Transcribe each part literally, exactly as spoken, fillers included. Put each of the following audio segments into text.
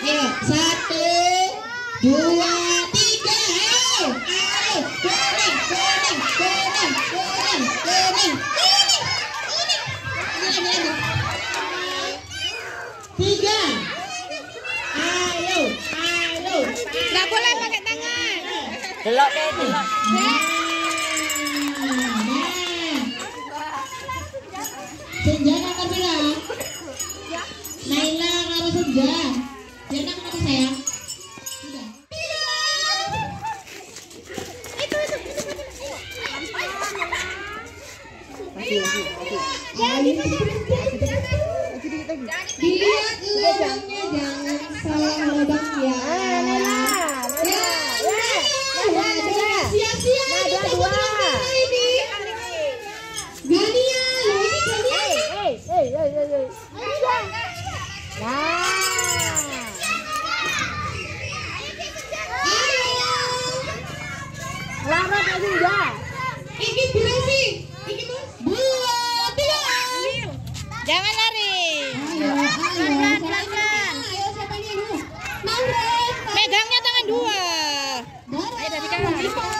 Ayo, satu, dua, tiga. Ayo, ayo, kuning, kuning, kuning, kuning, kuning, kuning, kuning. Tiga. Ayo, ayo. Nggak boleh pakai tangan. Delok deh, delok. Senja kakak bilang. Naila kalau Senja. Jana kenapa sayang? Sudah. Itu itu. Masih, masih, masih. Jadi dilihat lubangnya, jangan salah lubang ya. Sia-sia ini dua ini. Gania, lo ini Gania. Hey, hey, hey, hey, hey. Nah. Selamat ya Senja. Iki durasi. Iki tuh dua, tiga. Jangan lari. Ayo, ayo, pelan-pelan. Ayo siapa ini dulu? Maureen. Pegangnya tangan dua. Ayo dari kanan.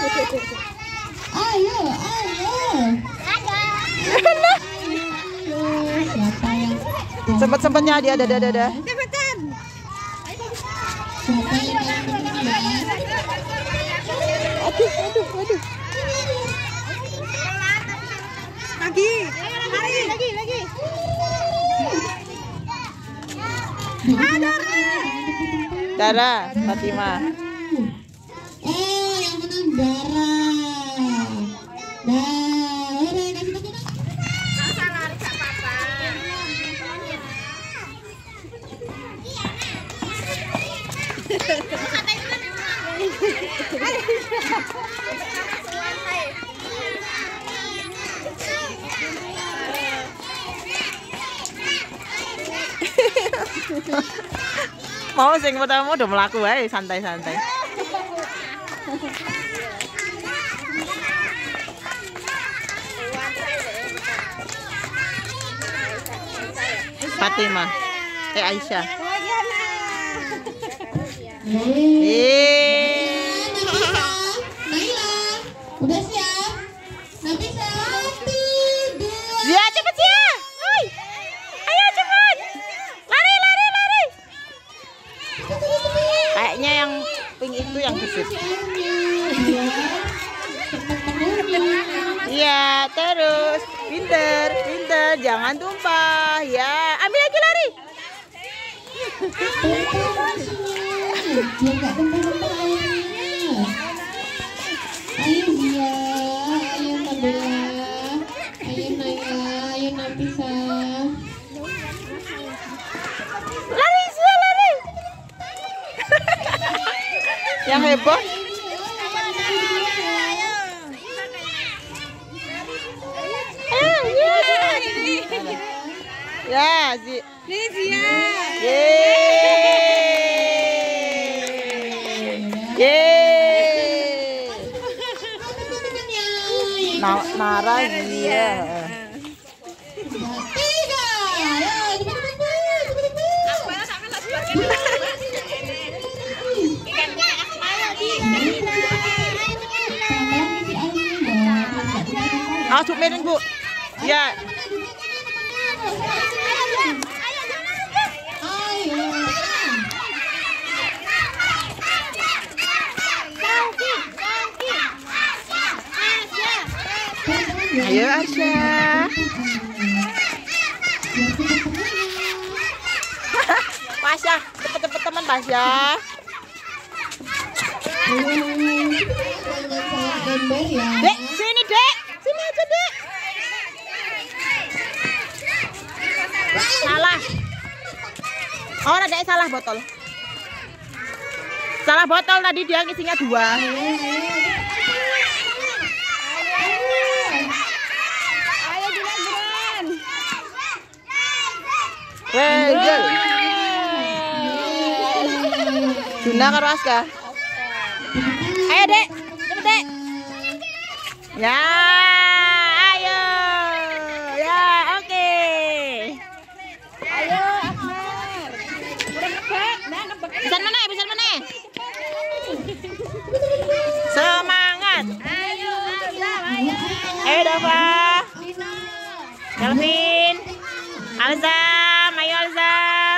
Ayo, ayo. Ayo. Siapa yang Sempet-sempetnya dia ada, ada, ada. Cepetan. siapa yang paling penting ya? Aduh, aduh, aduh. Lagi. Lagi, lagi, lagi. Dara, Fatima. Oh, yang menang Dara. Nah, udah kasih tepuk tangan. Mau sing pertama udah melaku wae santai-santai. Fatima. Eh Aisyah. Eh. Nabila, Naila, udah siap? Nabila, satu, dua. Zia cepet Zia. Oi. Ayo cepet. Lari lari lari. Kayaknya yang pink itu yang besar. Iya, terus pinter, pinter, jangan tumpah. Ya, ambil lagi lari. Biar gak tumpah-tumpah airnya. Ayo Zia, ayo Nabila, ayo Naila, ayo Nafisa. Lari Zia lari. Yang heboh. Eh, ya. Ya, Zi. Ini Zia. Yeay. Yeay. Na Nara Zia. Tiga, ayo Ah, cuk miring, Bu. Ya. Ayo Asya. Pasya, cepet-cepet teman Pasya. Dek, sini Dek. Sini aja Dek. Salah. Oh, ada salah botol. Salah botol tadi dia isinya dua. Ayo buruan-buruan. Wejel. Juna karo Aska. Ayo Dek, cepet Dek. Ya, ayo. Ya, oke. Ayo Akbar. Udah ngebek. Nah. Pesan mana? Pesan mana? Semangat. Ayo, Alzam, ayo. Ayo Dava. Kelvin. Alzam, ayo Alzam.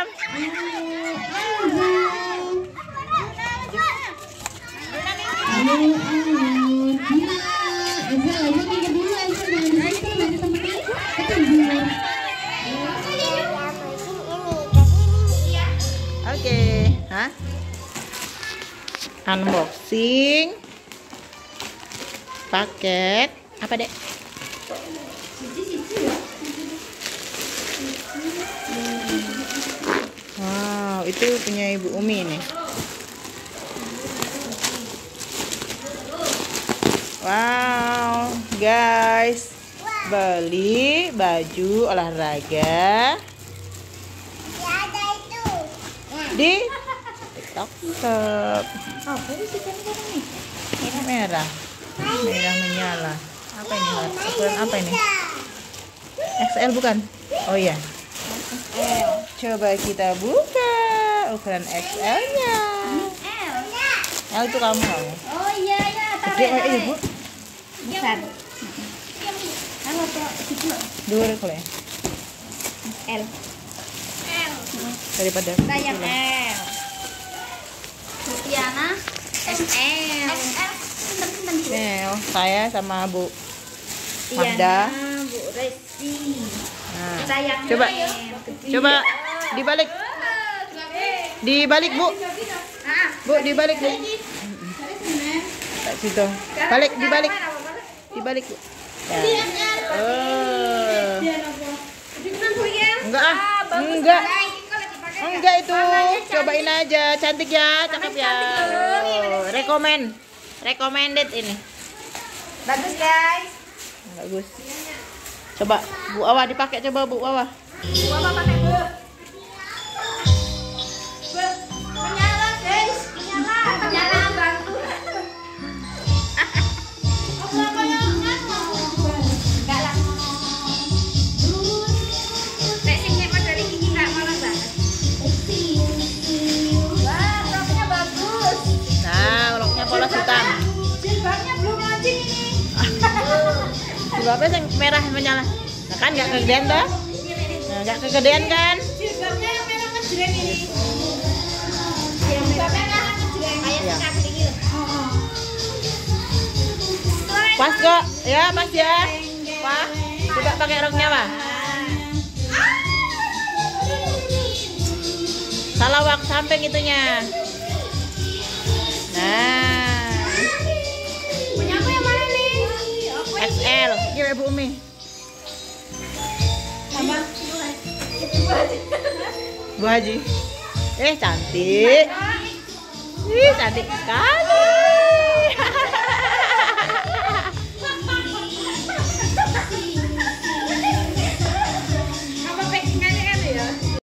Oke, hah? Unboxing paket apa dek? Wow, itu punya Ibu Umi nih. Wow, guys, beli baju olahraga di TikTok Shop. Apa sih kan ini? Ini merah, merah menyala. Apa ini? Ukuran apa ini? X L bukan? Oh iya. Coba kita buka ukuran X L-nya. L itu kamu kamu. Oh iya ya, Gede kayak ibu. besar. Halo Pak, Dua kalau ya. L. Daripada Saya kecil. L. Tiana S L. Nih, oh, saya sama Bu Tiana, Magda. Bu Resi. Nah, Sayang coba, L. coba dibalik, dibalik Bu, Bu dibalik Bu. Tak situ, balik dibalik, dibalik Bu. Ya. Oh. Enggak ah, enggak, enggak itu, cobain aja, cantik ya, cakep ya. Oh, rekomen, recommended ini. Bagus guys. Bagus. Coba Bu Awa dipakai, coba Bu Awa. Bu apa pakai Bu? Menyala guys, menyala, menyala bantu. Enggak lah. Nek sing nyek dari gigi enggak malas banget. Wah, roknya bagus. Nah, roknya polos hitam. Jilbabnya belum lancip ini. Jilbabnya yang merah menyala. Nah, kan nggak kegedean toh? Nah, nggak kegedean kan? Jilbabnya yang merah ngejreng ini. Jilbabnya merah ngejreng. Kayak Iya. sekarang ini. Pas kok, ya pas ya. Wah, coba pakai roknya Wah. Salawak samping itunya. Nah, Punya aku yang mana nih? X L. Gimana Bu Umi? Sama. Bu Haji. Eh, cantik. Ih, cantik sekali.